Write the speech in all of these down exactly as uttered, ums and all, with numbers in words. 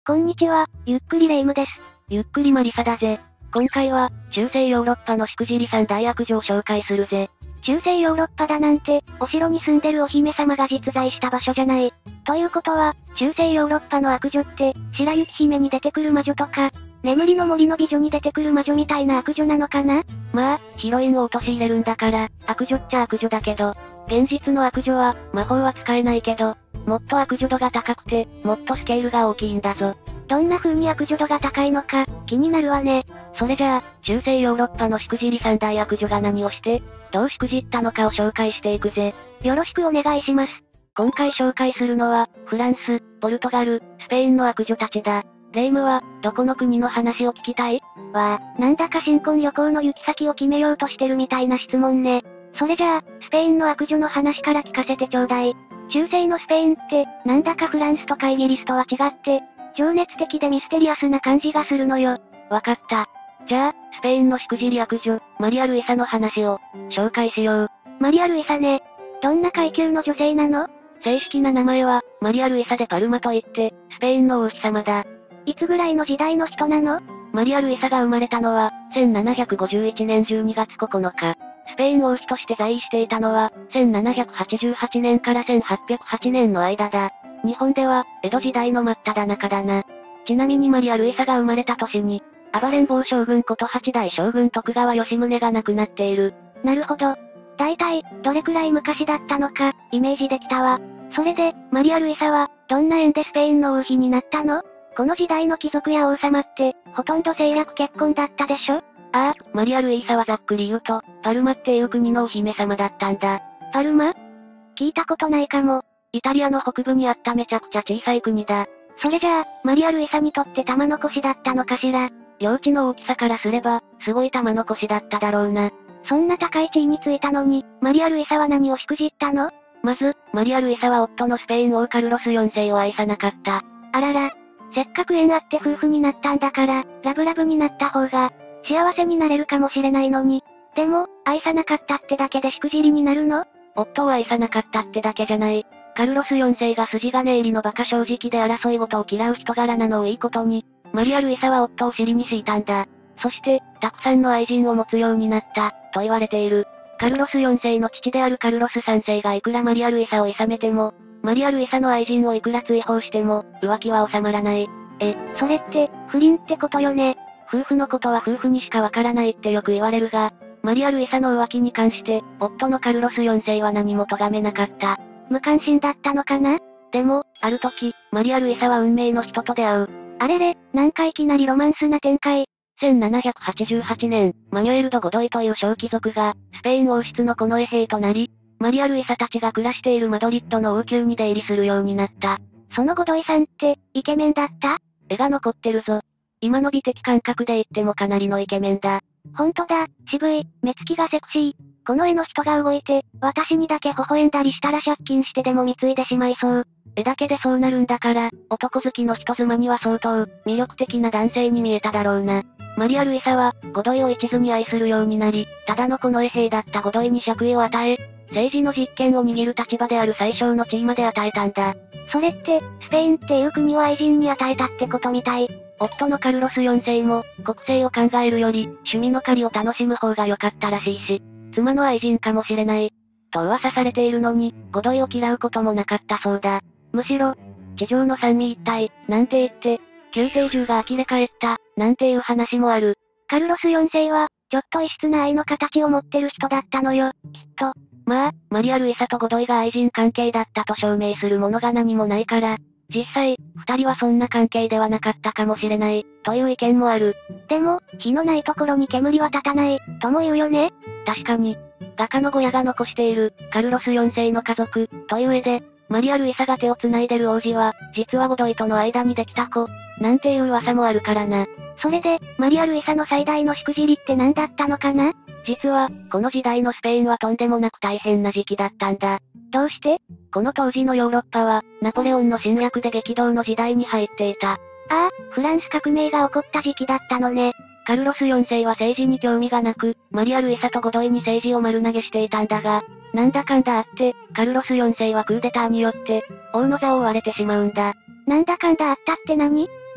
こんにちは、ゆっくりレ夢ムです。 ゆっくりマリサだぜ。今回は、中世ヨーロッパのしくじりさん大悪女を紹介するぜ。 中世ヨーロッパだなんて、お城に住んでるお姫様が実在した場所じゃない。ということは、中世ヨーロッパの悪女って、白雪姫に出てくる魔女とか、眠りの森の美女に出てくる魔女みたいな悪女なのかな？ まあ、ヒロインを陥れるんだから、悪女っちゃ悪女だけど、現実の悪女は、魔法は使えないけど、もっと悪女度が高くて、もっとスケールが大きいんだぞ。 どんな風に悪女度が高いのか、気になるわね。 それじゃあ、中世ヨーロッパのしくじり三大悪女が何をして、どうしくじったのかを紹介していくぜ。 よろしくお願いします。 今回紹介するのは、フランス、ポルトガル、スペインの悪女たちだ。レ夢ムは、どこの国の話を聞きたい？ わあ、なんだか新婚旅行の行き先を決めようとしてるみたいな質問ね。それじゃあ、スペインの悪女の話から聞かせてちょうだい。中世のスペインって、なんだかフランスとかイギリスとは違って、情熱的でミステリアスな感じがするのよ。 わかった。じゃあ、スペインのしくじり悪女、マリア・ルイサの話を、紹介しよう。 マリア・ルイサね。どんな階級の女性なの？ 正式な名前は、マリア・ルイサ・デ・パルマといって、スペインの王妃様だ。 いつぐらいの時代の人なの？ マリア・ルイサが生まれたのは、せんななひゃくごじゅういちねんじゅうにがつここのか。スペイン王妃として在位していたのは、せんななひゃくはちじゅうはちねんからせんはっぴゃくはちねんの間だ。日本では、江戸時代の真っ只中だな。ちなみにマリア・ルイサが生まれた年に、暴れん坊将軍こと八代将軍徳川吉宗が亡くなっている。 なるほど。だいたい、どれくらい昔だったのか、イメージできたわ。それで、マリア・ルイサは、どんな縁でスペインの王妃になったの？この時代の貴族や王様って、ほとんど政略結婚だったでしょ？ ああ、マリア・ルイーサはざっくり言うと、パルマっていう国のお姫様だったんだ。 パルマ？聞いたことないかも。 イタリアの北部にあっためちゃくちゃ小さい国だ。 それじゃあ、マリア・ルイーサにとって玉の輿だったのかしら？ 領地の大きさからすれば、すごい玉の輿だっただろうな。 そんな高い地位についたのに、マリア・ルイーサは何をしくじったの？ まず、マリア・ルイーサは夫のスペイン王カルロスよんせいを愛さなかった。 あらら。せっかく縁あって夫婦になったんだから、ラブラブになった方が、幸せになれるかもしれないのに。でも、愛さなかったってだけでしくじりになるの？ 夫を愛さなかったってだけじゃない。カルロスよんせいが筋金入りの馬鹿正直で争い事を嫌う人柄なのをいいことに、マリア・ルイサは夫を尻に敷いたんだ。そして、たくさんの愛人を持つようになった、と言われている。カルロスよんせいの父であるカルロスさんせいがいくらマリア・ルイサを諌めても、マリア・ルイサの愛人をいくら追放しても、浮気は収まらない。 え、それって、不倫ってことよね。 夫婦のことは夫婦にしかわからないってよく言われるが、マリア・ルイサの浮気に関して、夫のカルロスよんせいは何も咎めなかった。 無関心だったのかな？ でも、ある時、マリア・ルイサは運命の人と出会う。 あれれ、なんかいきなりロマンスな展開。 せんななひゃくはちじゅうはちねん、マニュエル・ド・ゴドイという小貴族が、スペイン王室の近衛兵となり、マリア・ルイサたちが暮らしているマドリッドの王宮に出入りするようになった。 そのゴドイさんって、イケメンだった？ 絵が残ってるぞ。今の美的感覚で言ってもかなりのイケメンだ。 ほんとだ、渋い、目つきがセクシー。この絵の人が動いて、私にだけ微笑んだりしたら借金してでも貢いでしまいそう。 絵だけでそうなるんだから、男好きの人妻には相当、魅力的な男性に見えただろうな。マリア・ルイサは、ゴドイを一途に愛するようになり、ただの近衛兵だったゴドイに爵位を与え、政治の実権を握る立場である最小の地位まで与えたんだ。 それって、スペインっていう国を愛人に与えたってことみたい。 夫のカルロスよんせいも、国政を考えるより、趣味の狩りを楽しむ方が良かったらしいし、妻の愛人かもしれない。と噂されているのに、ゴドイを嫌うこともなかったそうだ。むしろ、地上の三位一体、なんて言って、宮廷中が呆れ返った、なんていう話もある。 カルロスよんせいは、ちょっと異質な愛の形を持ってる人だったのよ、きっと。 まあ、マリア・ルイサとゴドイが愛人関係だったと証明するものが何もないから、実際、二人はそんな関係ではなかったかもしれない、という意見もある。 でも、火のないところに煙は立たない、とも言うよね。 確かに、画家のゴヤが残している、カルロスよんせいの家族、という絵で、マリア・ルイサが手を繋いでる王子は、実はゴドイとの間にできた子、なんていう噂もあるからな。 それで、マリア・ルイサの最大のしくじりって何だったのかな？ 実は、この時代のスペインはとんでもなく大変な時期だったんだ。 どうして？ この当時のヨーロッパは、ナポレオンの侵略で激動の時代に入っていた。 ああ、フランス革命が起こった時期だったのね。 カルロスよんせいは政治に興味がなく、マリア・ルイサとゴドイに政治を丸投げしていたんだが、なんだかんだあって、カルロスよんせいはクーデターによって、王の座を追われてしまうんだ。 なんだかんだあったって何？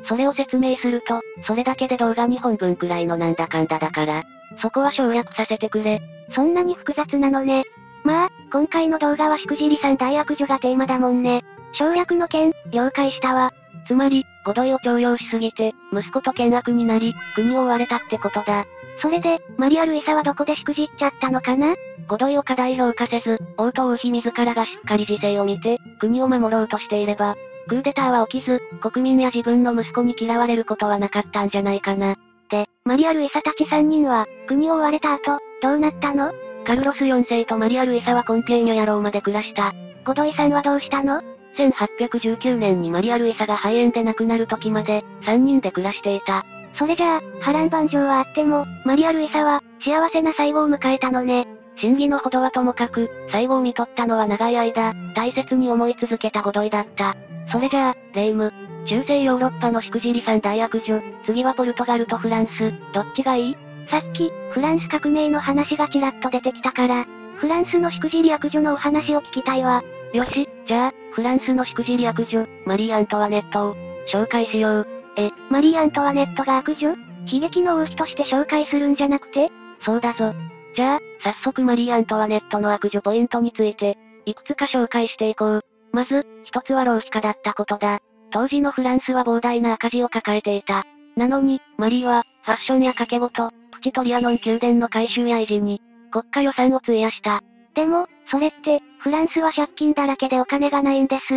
それを説明すると、それだけで動画にほんぶんくらいのなんだかんだだから、そこは省略させてくれ。 そんなに複雑なのね。まあ、今回の動画はしくじりさん大悪女がテーマだもんね。省略の件、了解したわ。 つまり、ゴドイを重用しすぎて、息子と険悪になり、国を追われたってことだ。 それで、マリア・ルイサはどこでしくじっちゃったのかな？ ゴドイを過大評価せず、王と王妃自らがしっかり時勢を見て、国を守ろうとしていれば、クーデターは起きず、国民や自分の息子に嫌われることはなかったんじゃないかな。 で、マリア・ルイサたちさんにんは、国を追われた後、どうなったの？ カルロスよんせいとマリア・ルイサはコンピエーニョやローマで暮らした。 ゴドイさんはどうしたの？ せんはっぴゃくじゅうきゅうねんにマリア・ルイサが肺炎で亡くなる時まで、さんにんで暮らしていた。 それじゃあ、波乱万丈はあっても、マリア・ルイサは、幸せな最後を迎えたのね。 真偽のほどはともかく、最後を見とったのは長い間、大切に思い続けたゴドイだった。それじゃあ、レイム。中世ヨーロッパのしくじりさん大悪女、次はポルトガルとフランス、どっちがいい？ さっき、フランス革命の話がちらっと出てきたから、フランスのしくじり悪女のお話を聞きたいわ。 よし、じゃあ、フランスのしくじり悪女、マリー・アントワネットを、紹介しよう。 え、マリー・アントワネットが悪女？悲劇の王妃として紹介するんじゃなくて？ そうだぞ。じゃあ、早速マリー・アントワネットの悪女ポイントについて、いくつか紹介していこう。まず、一つは浪費家だったことだ。当時のフランスは膨大な赤字を抱えていた。なのに、マリーは、ファッションや掛け事、プチトリアノン宮殿の改修や維持に、国家予算を費やした。 でも、それって、フランスは借金だらけでお金がないんです。って、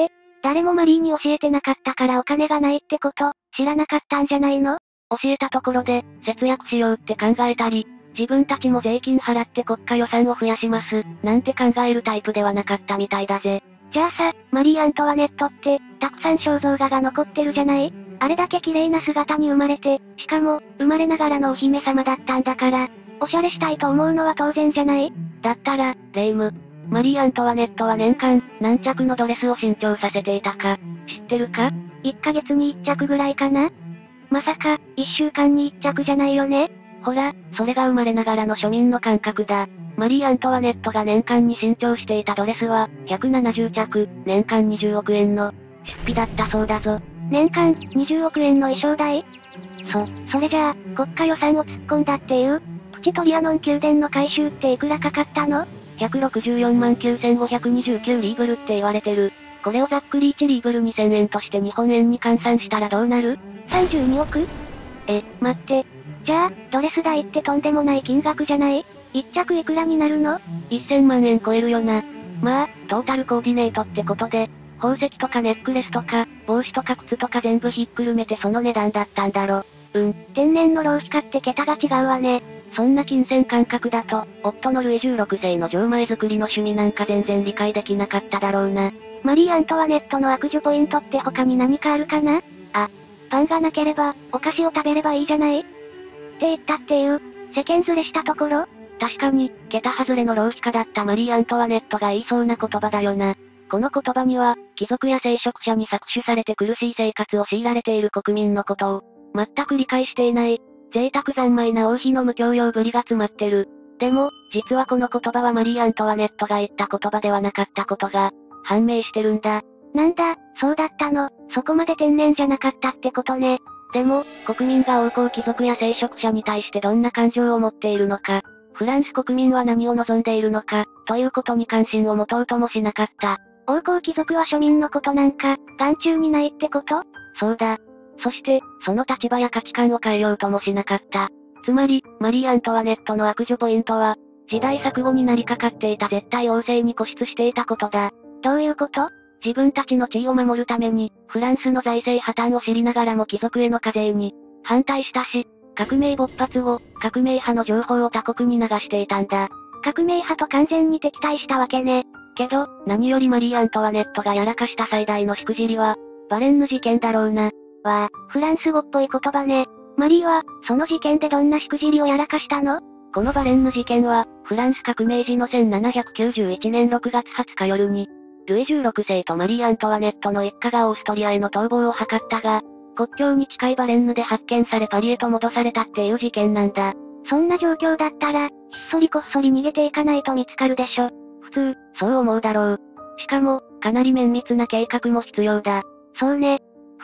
誰もマリーに教えてなかったからお金がないってこと、知らなかったんじゃないの？ 教えたところで、節約しようって考えたり、自分たちも税金払って国家予算を増やします、なんて考えるタイプではなかったみたいだぜ。 じゃあさ、マリー・アントワネットって、たくさん肖像画が残ってるじゃない？あれだけ綺麗な姿に生まれて、しかも、生まれながらのお姫様だったんだから、おしゃれしたいと思うのは当然じゃない？ だったら、レイム。マリー・アントワネットは年間、何着のドレスを新調させていたか、知ってるか？ いっ ヶ月にいっちゃくぐらいかな？まさか、いっしゅうかんにいっちゃくじゃないよね？ ほら、それが生まれながらの庶民の感覚だ。マリー・アントワネットが年間に新調していたドレスは、ひゃくななじゅうちゃく、年間にじゅうおくえんの、出費だったそうだぞ。 年間、にじゅうおくえんの衣装代？そ、それじゃあ、国家予算を突っ込んだっていう？プチトリアノン宮殿の改修っていくらかかったの？ ひゃくろくじゅうよんまんきゅうせんごひゃくにじゅうきゅうリーブルって言われてる。これをざっくりいちリーブルにせんえんとして日本円に換算したらどうなる？ さんじゅうにおく？え、待って。じゃあ、ドレス代ってとんでもない金額じゃない？一着いくらになるの？ せんまんえん超えるよな。まあ、トータルコーディネートってことで、宝石とかネックレスとか、帽子とか靴とか全部ひっくるめてその値段だったんだろ。 うん。天然の浪費家って桁が違うわね。 そんな金銭感覚だと、夫のルイじゅうろくせいの錠前作りの趣味なんか全然理解できなかっただろうな。 マリー・アントワネットの悪女ポイントって他に何かあるかな？あ、パンがなければ、お菓子を食べればいいじゃない？って言ったっていう、世間ずれしたところ？ 確かに、桁外れの浪費家だったマリー・アントワネットが言いそうな言葉だよな。この言葉には、貴族や聖職者に搾取されて苦しい生活を強いられている国民のことを、全く理解していない、贅沢三昧な王妃の無教養ぶりが詰まってる。でも、実はこの言葉はマリー・アントワネットが言った言葉ではなかったことが、判明してるんだ。 なんだ、そうだったの、そこまで天然じゃなかったってことね。 でも、国民が王侯貴族や聖職者に対してどんな感情を持っているのか、フランス国民は何を望んでいるのか、ということに関心を持とうともしなかった。 王侯貴族は庶民のことなんか、眼中にないってこと？ そうだ。そして、その立場や価値観を変えようともしなかった。つまり、マリー・アントワネットの悪女ポイントは、時代錯誤になりかかっていた絶対王政に固執していたことだ。 どういうこと？ 自分たちの地位を守るために、フランスの財政破綻を知りながらも貴族への課税に、反対したし、革命勃発後、革命派の情報を他国に流していたんだ。 革命派と完全に敵対したわけね。 けど、何よりマリー・アントワネットがやらかした最大のしくじりは、バレンヌ事件だろうな。 わあ、フランス語っぽい言葉ね。マリーは、その事件でどんなしくじりをやらかしたの？ このバレンヌ事件は、フランス革命時のせんななひゃくきゅうじゅういちねんろくがつはつか夜に、ルイじゅうろくせいとマリー・アントワネットの一家がオーストリアへの逃亡を図ったが、国境に近いバレンヌで発見されパリへと戻されたっていう事件なんだ。 そんな状況だったら、ひっそりこっそり逃げていかないと見つかるでしょ。 普通、そう思うだろう。しかも、かなり綿密な計画も必要だ。 そうね。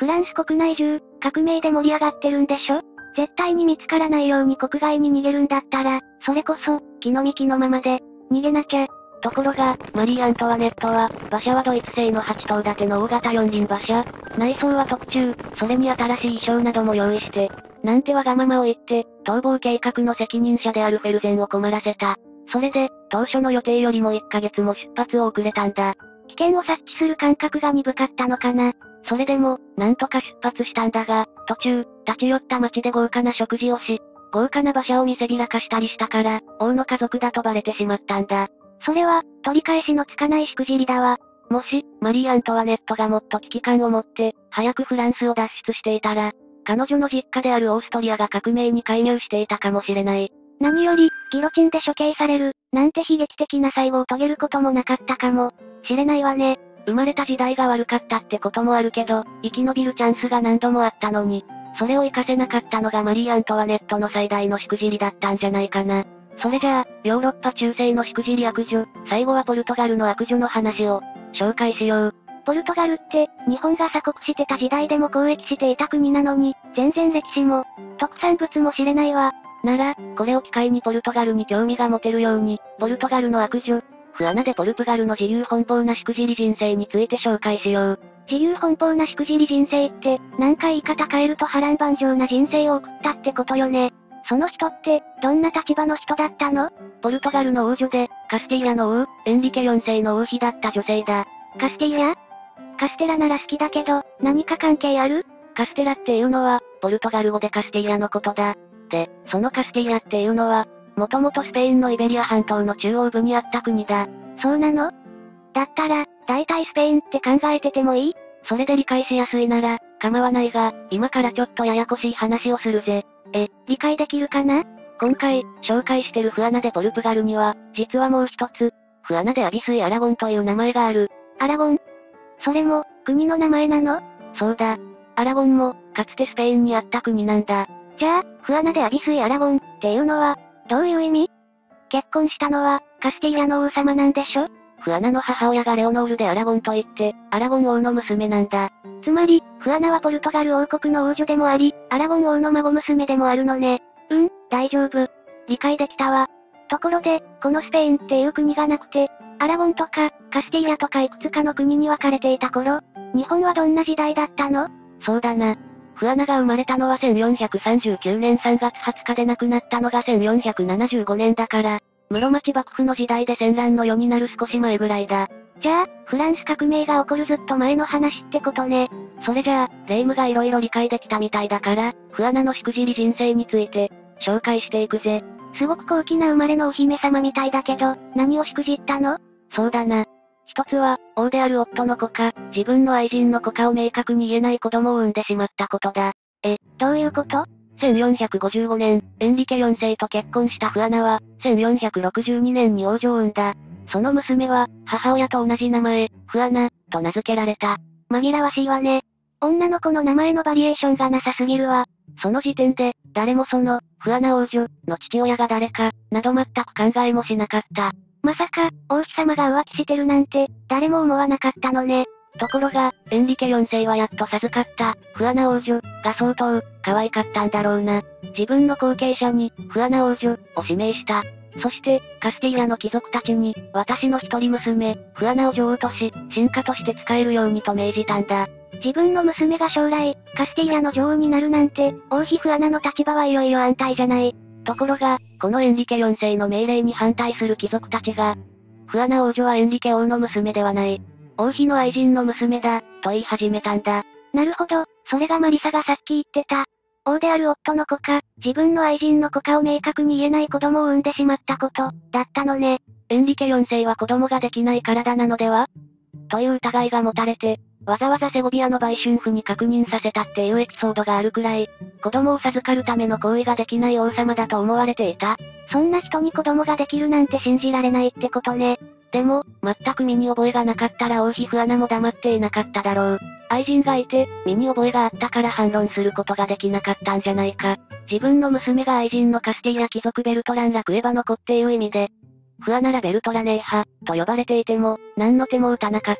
フランス国内中、革命で盛り上がってるんでしょ？絶対に見つからないように国外に逃げるんだったら、それこそ、気の幹のままで、逃げなきゃ。 ところが、マリー・アントワネットは、馬車はドイツ製のはちとうだての大型四輪馬車、内装は特注、それに新しい衣装なども用意して、なんてわがままを言って、逃亡計画の責任者であるフェルゼンを困らせた。それで、当初の予定よりもいっかげつも出発を遅れたんだ。 危険を察知する感覚が鈍かったのかな。 それでも、なんとか出発したんだが、途中、立ち寄った街で豪華な食事をし、豪華な馬車を見せびらかしたりしたから、王の家族だとバレてしまったんだ。 それは、取り返しのつかないしくじりだわ。 もし、マリー・アントワネットがもっと危機感を持って、早くフランスを脱出していたら、彼女の実家であるオーストリアが革命に介入していたかもしれない。 何より、ギロチンで処刑される、なんて悲劇的な最後を遂げることもなかったかもしれないわね。 生まれた時代が悪かったってこともあるけど、生き延びるチャンスが何度もあったのに、それを活かせなかったのがマリー・アントワネットの最大のしくじりだったんじゃないかな。それじゃあ、ヨーロッパ中世のしくじり悪女、最後はポルトガルの悪女の話を、紹介しよう。 ポルトガルって、日本が鎖国してた時代でも交易していた国なのに、全然歴史も、特産物も知れないわ。 なら、これを機会にポルトガルに興味が持てるように、ポルトガルの悪女、フアナでポルトガルの自由奔放なしくじり人生について紹介しよう。 自由奔放なしくじり人生って、なんか言い方変えると波乱万丈な人生を送ったってことよね。その人って、どんな立場の人だったの？ ポルトガルの王女で、カスティーラの王、エンリケよんせいの王妃だった女性だ。 カスティーラ？カステラなら好きだけど、何か関係ある？ カステラっていうのは、ポルトガル語でカスティーラのことだ。で、そのカスティーラっていうのは、もともとスペインのイベリア半島の中央部にあった国だ。 そうなの？だったら、大体スペインって考えててもいい？ それで理解しやすいなら、構わないが、今からちょっとややこしい話をするぜ。 え、理解できるかな？ 今回、紹介してるフアナでポルトガルには、実はもう一つ、フアナでアビスイ・アラゴンという名前がある。 アラゴン？それも、国の名前なの？ そうだ。アラゴンも、かつてスペインにあった国なんだ。 じゃあ、フアナでアビスイ・アラゴンっていうのは、どういう意味？結婚したのは、カスティーラの王様なんでしょ？ フアナの母親がレオノールでアラゴンといって、アラゴン王の娘なんだ。 つまり、フアナはポルトガル王国の王女でもあり、アラゴン王の孫娘でもあるのね。うん、大丈夫。理解できたわ。ところで、このスペインっていう国がなくて、アラゴンとか、カスティーラとかいくつかの国に分かれていた頃、日本はどんな時代だったの？ そうだな。フアナが生まれたのはせんよんひゃくさんじゅうきゅうねんさんがつはつかで亡くなったのがせんよんひゃくななじゅうごねんだから、室町幕府の時代で戦乱の世になる少し前ぐらいだ。 じゃあ、フランス革命が起こるずっと前の話ってことね。 それじゃあ、霊夢が色々理解できたみたいだから、フアナのしくじり人生について、紹介していくぜ。 すごく高貴な生まれのお姫様みたいだけど、何をしくじったの？ そうだな。一つは、王である夫の子か、自分の愛人の子かを明確に言えない子供を産んでしまったことだ。 え、どういうこと？ せんよんひゃくごじゅうごねん、エンリケよんせいと結婚したフアナは、せんよんひゃくろくじゅうにねんに王女を産んだ。その娘は、母親と同じ名前、フアナ、と名付けられた。 紛らわしいわね。女の子の名前のバリエーションがなさすぎるわ。 その時点で、誰もその、フアナ王女、の父親が誰か、など全く考えもしなかった。 まさか、王妃様が浮気してるなんて、誰も思わなかったのね。 ところが、エンリケよんせいはやっと授かった、フアナ王女、が相当、可愛かったんだろうな。自分の後継者に、フアナ王女、を指名した。そして、カスティーラの貴族たちに、私の一人娘、フアナを女王とし、臣下として使えるようにと命じたんだ。 自分の娘が将来、カスティーラの女王になるなんて、王妃フアナの立場はいよいよ安泰じゃない。 ところが、このエンリケよんせいの命令に反対する貴族たちが、フアナ王女はエンリケ王の娘ではない。王妃の愛人の娘だ、と言い始めたんだ。 なるほど、それがマリサがさっき言ってた。王である夫の子か、自分の愛人の子かを明確に言えない子供を産んでしまったこと、だったのね。 エンリケよんせいは子供ができない体なのでは？という疑いが持たれて、わざわざセゴビアの売春婦に確認させたっていうエピソードがあるくらい、子供を授かるための行為ができない王様だと思われていた。 そんな人に子供ができるなんて信じられないってことね。 でも、全く身に覚えがなかったら王妃フアナも黙っていなかっただろう。愛人がいて、身に覚えがあったから反論することができなかったんじゃないか。自分の娘が愛人のカスティーラ貴族ベルトラン・ラクエバの子っていう意味で、フアナラ・ベルトラネーハ、と呼ばれていても、何の手も打たなかった。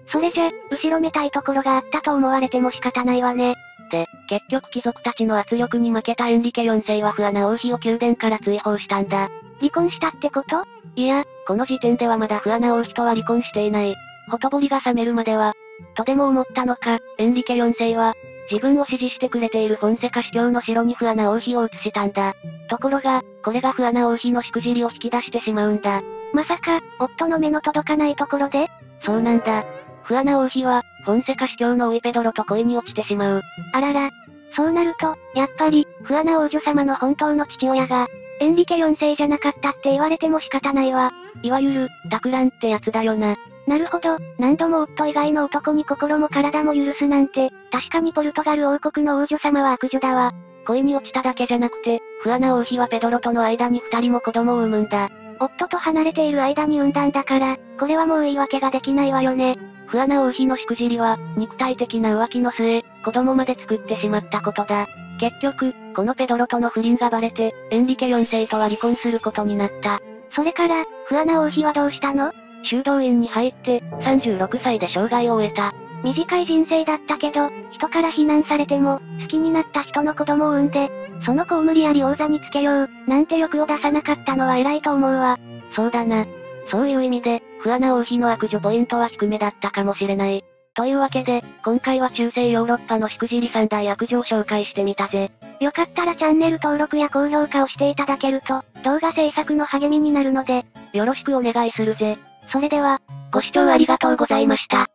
それじゃ、後ろめたいところがあったと思われても仕方ないわね。 で、結局貴族たちの圧力に負けたエンリケよんせいはフアナ王妃を宮殿から追放したんだ。 離婚したってこと？ いや、この時点ではまだフアナ王妃とは離婚していない。ほとぼりが冷めるまでは、とでも思ったのか、エンリケよんせいは、自分を支持してくれているフォンセカ司教の城にフアナ王妃を移したんだ。ところが、これがフアナ王妃のしくじりを引き出してしまうんだ。 まさか、夫の目の届かないところで？ そうなんだ。フアナ王妃は、フォンセカ司教の甥ペドロと恋に落ちてしまう。 あらら。そうなると、やっぱり、フアナ王女様の本当の父親が、エンリケよんせいじゃなかったって言われても仕方ないわ。 いわゆる、托卵ってやつだよな。 なるほど、何度も夫以外の男に心も体も許すなんて、確かにポルトガル王国の王女様は悪女だわ。 恋に落ちただけじゃなくて、フアナ王妃はペドロとの間に二人も子供を産むんだ。 夫と離れている間に産んだんだから、これはもう言い訳ができないわよね。 フアナ王妃のしくじりは、肉体的な浮気の末、子供まで作ってしまったことだ。結局、このペドロとの不倫がバレて、エンリケよんせいとは離婚することになった。 それから、フアナ王妃はどうしたの？ 修道院に入って、さんじゅうろくさいで生涯を終えた。 短い人生だったけど、人から非難されても、好きになった人の子供を産んで、その子を無理やり王座につけよう、なんて欲を出さなかったのは偉いと思うわ。 そうだな。そういう意味で、フアナ王妃の悪女ポイントは低めだったかもしれない。というわけで、今回は中世ヨーロッパのしくじり三大悪女を紹介してみたぜ。 よかったらチャンネル登録や高評価をしていただけると、動画制作の励みになるので、 よろしくお願いするぜ。 それでは、 ご視聴ありがとうございました。